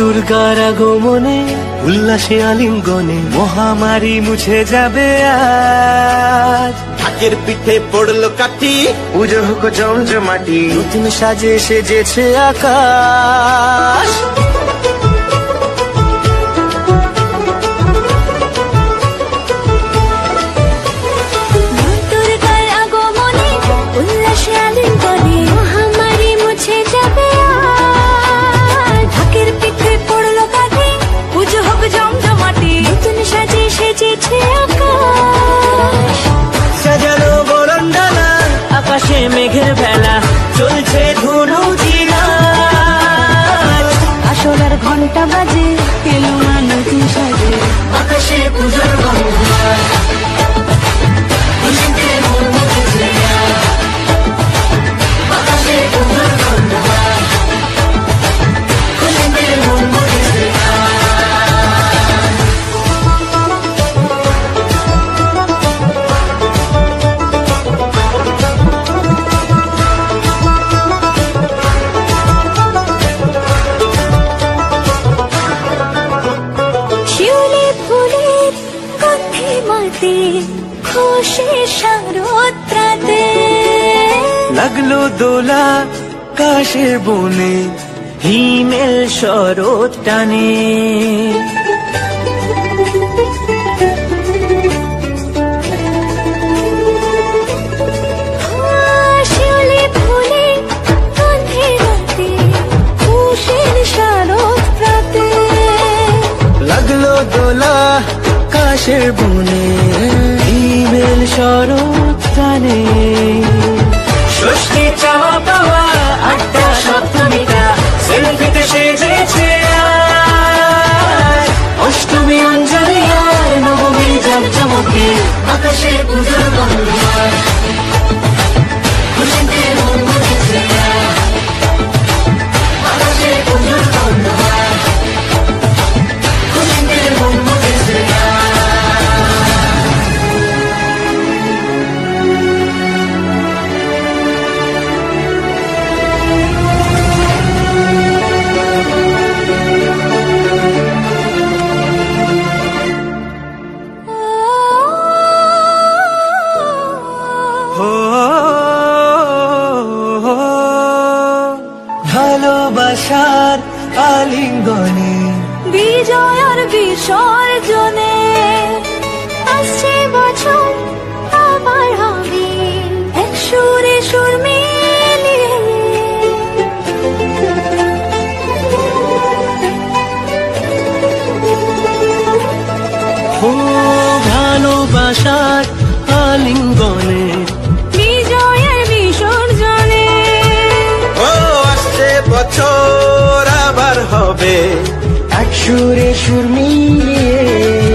দুর্গার আগমনে উল্লাসে আলিঙ্গনে মহামারী মুছে যাবে আজ। ঢাকের পিঠে পড়লো কাঠি, পুজো হোক জমজমাটি, নতুন সাজে সেজেছে আকাশ। সাজানো বরণডালা, আকাশে মেঘের বেলা, চলছে ধুনু জিনাজ। আসলার ঘন্টা বাজে, এলো না নতুন সাজে, আকাশে পুজোর গন্ধ, খুশিতে মন মুখেছে আজ। আকাশে পুজোর গন্ধ, খুশিতে মন মুখেছে আজ। খুশি শারদরাতে লাগলো দোলা কাশের বনে, হিমেল শরৎ টানে। শিউলি ফুলে গন্ধে রাতে, খুশির শারদরাতে লাগলো দোলা কাশের বনে, হিমেল শরৎ টানে। ষষ্ঠী চাওয়া পাওয়া আটটা সপ্তমীটা সেলফিতে সেজেছে আজ। অষ্টমী অঞ্জলি আর নবমী জাঁকজমকে, আকাশে পুজোর গন্ধ, খুশিতে মন মুখেছে আজ। আকাশে পুজোর গন্ধ, খুশিতে মন মুখেছে আজ। ভালোবাসার আলিঙ্গনে, বিজয় আর বিসর্জনে আসছে বছর আবার হবে, এক সুরে সুর মিলিয়ে ও ভালোবাসার আলিঙ্গনে, বিজয় আর বিসর্জনে ও আসছে বছর আবার হবে, এক সুরে সুর মিলিয়ে